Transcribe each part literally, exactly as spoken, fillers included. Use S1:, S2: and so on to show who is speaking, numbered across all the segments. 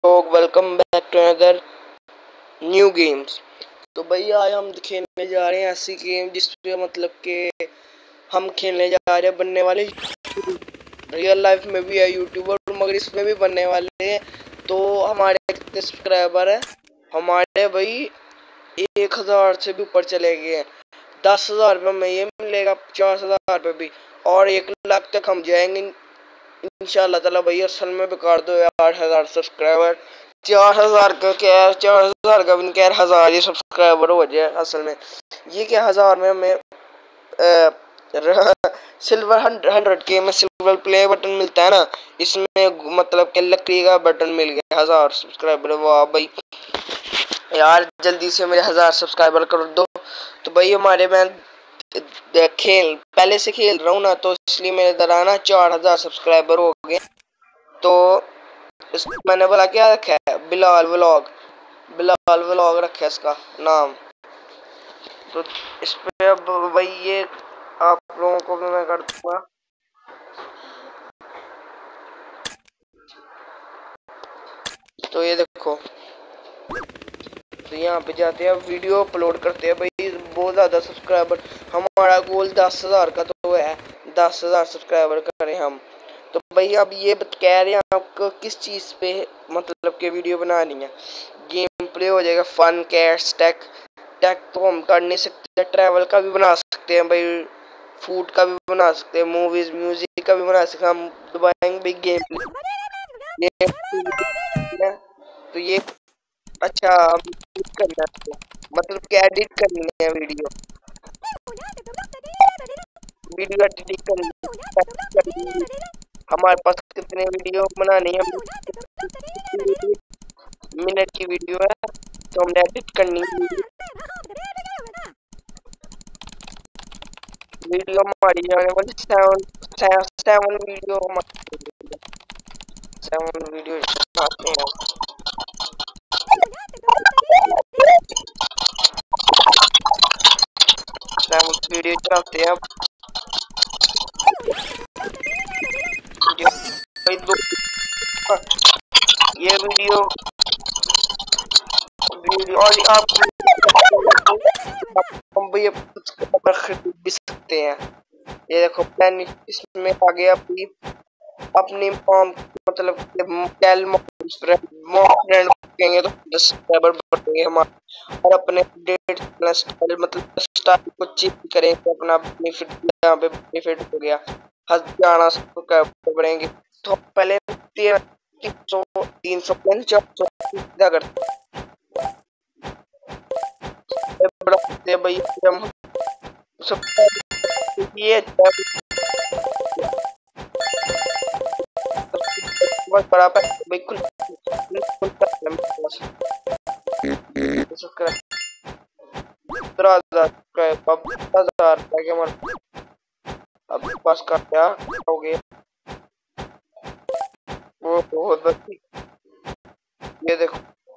S1: लोग welcome back to another new games. तो भैया आज हम खेलने जा रहे हैं ऐसी गेम जिसपे मतलब के हम खेलने जा रहे हैं बनने वाले रियल लाइफ में भी है यूट्यूबर मगर इसमें भी बनने वाले हैं। तो हमारे कितने सब्सक्राइबर है? हमारे भाई एक हजार से भी ऊपर चले गए हैं। दस हजार रुपये में ये मिलेगा, पचास हजार रुपये भी, और एक लाख तक हम जाएंगे इंशाल्लाह ताला। भैया असल में बेकार दो आठ हजार सब्सक्राइबर, चार हजार का क्या है, चार हजार का भी नहीं, क्या हजार ही सब्सक्राइबर हो जाए। असल में ये क्या हजार में हमें सिल्वर हंड्रेड के में सिल्वर प्ले बटन मिलता है ना, इसमें मतलब के लकड़ी का बटन मिल गया हजार सब्सक्राइबर। वाह भाई यार, जल्दी से मेरे हजार सब्सक्राइबर कर दो। तो भाई हमारे मैं खेल पहले से खेल रहा हूँ ना, तो इसलिए मेरे तरह ना चार हजार सब्सक्राइबर हो गए। तो इस मैंने बोला क्या रखा है, बिलाल व्लॉग, बिलाल व्लॉग रखा है इसका नाम। तो इस पे अब भाई ये आप लोगों को भी मैं कर दूंगा। तो ये देखो, तो यहाँ पे जाते हैं, वीडियो अपलोड करते हैं भाई। बहुत ज्यादा सब्सक्राइबर, हमारा गोल दस हजार का तो है, दस हजार सब्सक्राइबर करें हम। तो भाई अब ये कह रहे हैं आपको किस चीज पे मतलब के वीडियो बनानी है। गेम प्ले हो जाएगा, फन, कैट्स, टेक। टेक तो हम कर नहीं सकते, ट्रैवल का भी बना सकते हैं भाई, फूड का भी बना सकते हैं, मूवीज म्यूजिक का भी बना सकते हैं हम। दुबारा भी गेम प्ले तो ये अच्छा करना है, मतलब क्या एडिट करनी है वीडियो, वीडियो एडिट करनी है। हमारे पास कितने वीडियो बनानी है, मिनट की वीडियो है, तो हमने एडिट करनी है। वीडियो हमारी जाने वाली seven seven video seven video आते हैं। वीडियो चलाते हैं ये वीडियो वीडियो और आप खरीद भी सकते हैं। ये देखो प्लान इसमें आ गया अपनी अपनी मॉम मतलब फ्रेंड कहेंगे तो दस सब्सक्राइबर बढ़ेंगे हमारे, और अपने डेट स्टाइल मतलब स्टाइल को चेंज करेंगे अपना बेनिफिट, यहाँ पे बेनिफिट हो गया हजार सब्सक्राइबर बढ़ेंगे। तो पहले तीन सौ तीन सौ चार सौ सीधा करते भाई हम सब ये बहुत बड़ा बिल्कुल अब पास का क्या हो गया वो बहुत बड़ी। ये देखो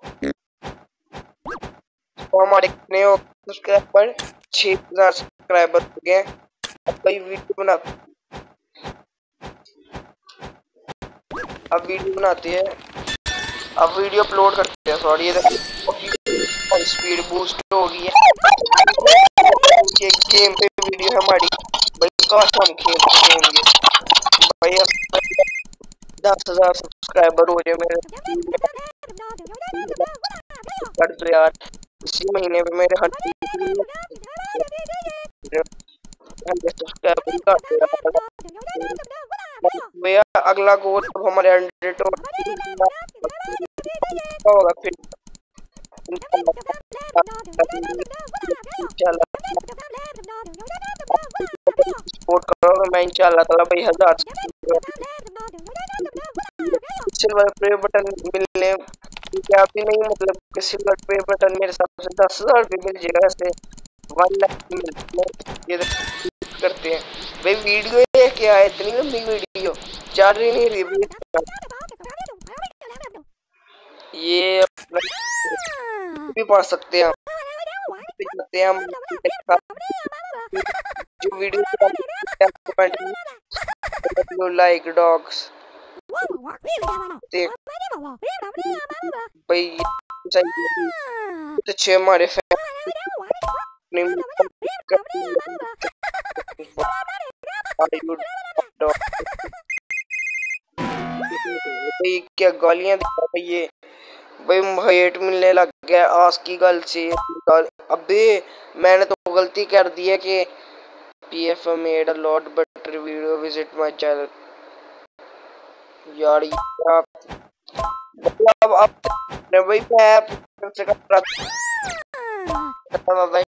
S1: तो हमारे कितने सब्सक्राइबर, छह हजार सब्सक्राइबर हो गए। अब भाई वीडियो बना अब वीडियो बनाते हैं, अब वीडियो अपलोड करते हैं। सॉरी, ये देखो स्पीड बूस्ट हो गई है, गेम पे वीडियो है हमारी भाई, काश हम खेल सकेंगे भाई। दस हजार सब्सक्राइबर हो जाए मेरे कर दो यार, इसी महीने में मेरे भैया अगला गोल हमारे हंड्रेड होगा फिर सपोर्ट करोगे मैं इंशाल्लाह ताला भाई हजार सिल्वर प्ले बटन मिलने क्या भी नहीं, मतलब कि सिल्वर प्ले बटन मेरे हिसाब से दस हजार भी मिल जाएगा, ऐसे वन लाख ये करते हैं भाई। वीडियो ये क्या है, इतनी लंबी वीडियो चल रही नहीं रही ये भी पढ़ सकते हैं हम जो वीडियो लाइक डॉग्स देख भाई अच्छे हमारे भाई क्या गालियां दे रहा है ये भाई, हेट मिलने लग गया आज की गल से। अबे मैंने तो गलती कर दी है कि P F made a lot better video, visit my channel। यार ये आप अब अब भाई मैं से कर रहा था भाई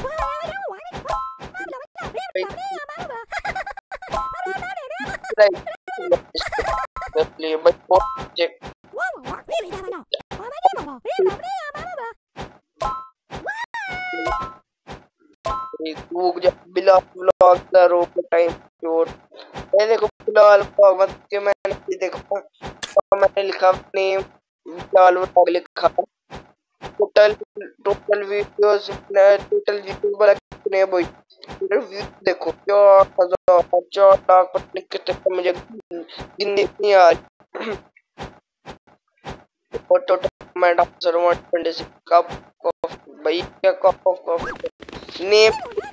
S1: इसलिए भाई Bilal vlog the rock time shot. मैं देखो बिलाल व्लॉग मत के मैंने देखो मैंने लिखा नेम बिलाल व्लॉग लिखा। Total total videos total YouTube वाला कितने भाई व्यू देखो चार हजार चार लाख पता कितने मुझे गिनने नहीं आ रही। और total comment answer one twenty six cup of भाई क्या cup of coffee. Name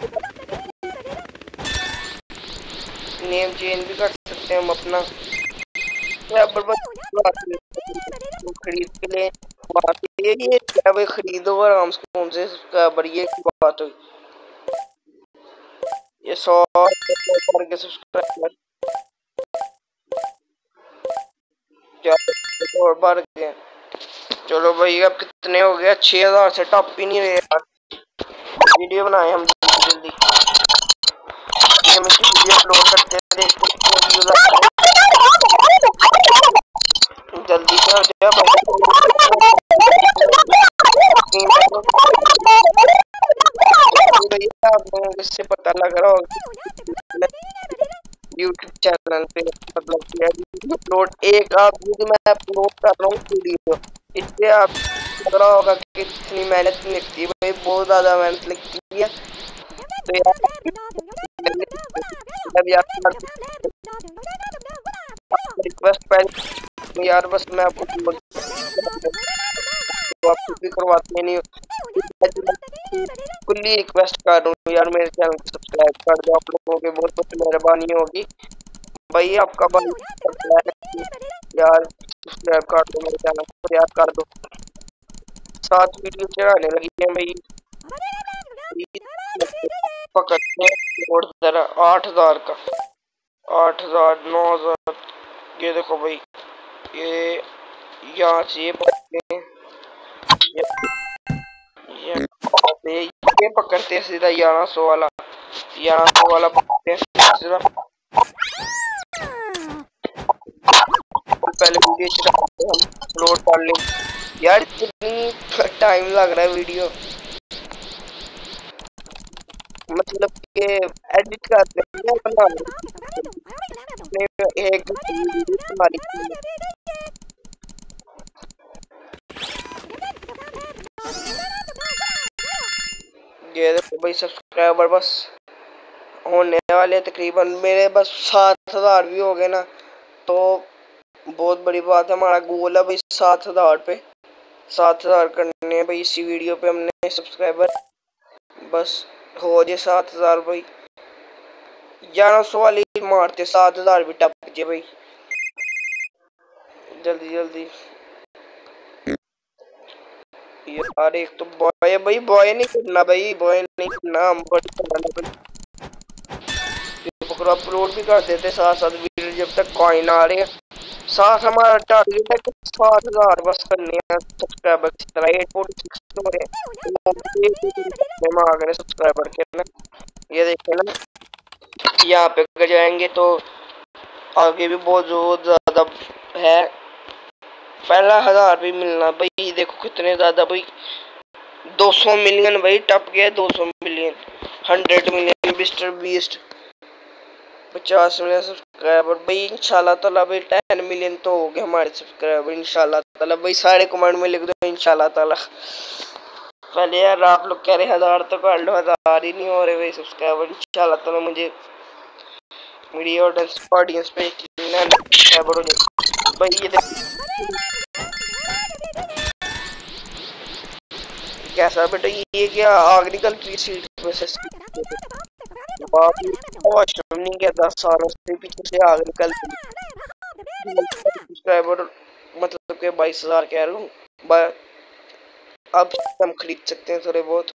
S1: name change भी कर सकते हैं हम अपना खरीद के लिए बात ये ये क्या भाई खरीदो आराम से कौन से सब्सक्राइबर ये की बात हुई। ये सौ के सब्सक्राइबर क्या और बढ़ गए। चलो भाई अब कितने हो गया छह हजार से टॉप ही नहीं रहे यार। वीडियो बनाए हम जल्दी हम वीडियो अपलोड करते हैं देखते जल्दी कर दिया इससे पता लग रहा होगा यूट्यूब चैनल पे मतलब अपलोड एक आप मैं अपलोड कर रहा हूँ वीडियो इससे आप लग रहा होगा कि कितनी मेहनत लगती है भाई बहुत ज्यादा मेहनत लगती है। तो यार रिक्वेस्ट पहले यार बस मैं आपको तो आप कुछ भी करवाते नहीं खुली रिक्वेस्ट कर रहा हूँ यार मेरे चैनल को सब्सक्राइब कर दो। आप लोगों की बहुत बहुत मेहरबानी होगी भाई आपका भाई यार सब्सक्राइब कर दो मेरे चैनल को याद कर दो। सात वीडियो चढ़ाने लगी है भाई पकड़ने और जरा आठ हजार का आठ हजार नौ हजार ये देखो भाई ये यहाँ से ये पकड़ते हैं ये ये पकड़ते हैं सीधा ग्यारह सौ वाला ग्यारह सौ वाला पकड़ते हैं सीधा। पहले वीडियो चलाते हैं हम अपलोड कर लें यार इतनी टाइम लग रहा है वीडियो मतलब कि एडिट करते हैं बना एक हमारी ये देखो भाई सब्सक्राइबर बस होने वाले तकरीबन मेरे बस सात हजार भी हो गए ना तो बहुत बड़ी बात है। हमारा गोल है भाई सात हजार पे सात हजार करने हैं भाई इसी वीडियो पे हमने सब्सक्राइबर बस हो जाए सात हजार भाई ग्यारह सौ वाली मारते सात हजार भी टप के भाई जल्दी जल्दी यार एक तो बॉय भाई बॉय नहीं करना भाई बॉय नहीं करना हम बड़ी अपलोड भी कर देते साथ साथ वीडियो जब तक कॉइन आ रहे हैं साथ हमारा टारगेट है कि सात हजार बस करने हैं सब्सक्राइबर की तरह एट फोर्टी सिक्स हो रहे हैं आ गए सब्सक्राइबर के ना ये देखें ना यहाँ पे अगर जाएंगे तो आगे भी बहुत बहुत ज्यादा है। पहला हजार भी मिलना भाई देखो कितने ज्यादा भाई दो सौ मिलियन भाई टप गया दो सौ million hundred million Mr Beast पचास मिलियन सब्सक्राइबर भाई इंशाल्लाह ताला भाई टेन मिलियन तो हो गए हमारे सब्सक्राइबर इंशाल्लाह ताला भाई सारे कमेंट में लिख दो इंशाल्लाह ताला। पहले यार आप लोग कह रहे हजार तो कर लो हजार ही नहीं हो रहे भाई सब्सक्राइबर इंशाल्लाह ताला मुझे मेरी ऑडियंस ऑडियंस पे सब्सक्राइबर हो जाए। भाई ये कैसा बेटा, ये क्या आखिरी कल की सीट पे से वॉशरूम नहीं गया दस सालों से, पीछे से आखिरी कल सब्सक्राइबर मतलब के बाईस हजार कह रहा हूँ, अब हम खरीद सकते हैं थोड़े बहुत।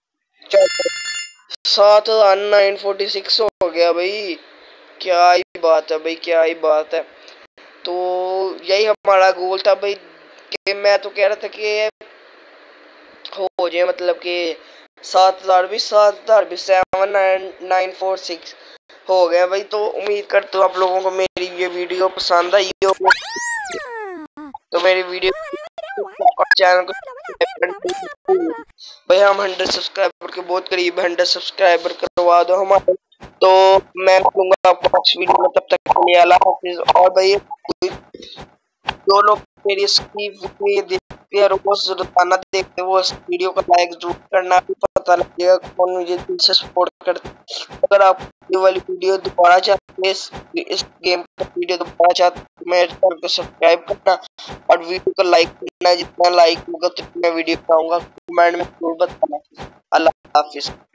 S1: सात हजार नाइन फोर्टी सिक्स हो गया भाई, क्या ही बात है भाई, क्या ही बात है। तो यही हमारा गोल था भाई, कि मैं तो कह रहा था कि हो जाए मतलब कि सात हजार भी सात हजार भी seven nine nine four six हो गया भाई। तो उम्मीद करता हूँ आप लोगों को मेरी ये वीडियो पसंद आई हो, तो मेरी वीडियो चैनल को भाई, हम हंड्रेड सब्सक्राइबर के बहुत करीब, हंड्रेड सब्सक्राइबर करवा दो हमारे। तो मैं मिलूंगा आपको नेक्स्ट वीडियो में, तब तक के लिए अल्लाह हाफिज। और भाई जो लोग मेरी वीडियो देखते हैं रोज रोजाना देखते हैं, वो इस वीडियो को लाइक जरूर करना, भी पता लगेगा कौन मुझे दिल से सपोर्ट करता है। अगर आप ये वाली वीडियो दोबारा चाहते हैं, इस, इस गेम की वीडियो दोबारा चाहते हैं, तो मेरे चैनल को सब्सक्राइब करना और वीडियो को लाइक करना। जितना लाइक होगा तो मैं वीडियो बनाऊंगा, कमेंट में जरूर बताना। अल्लाह हाफिज।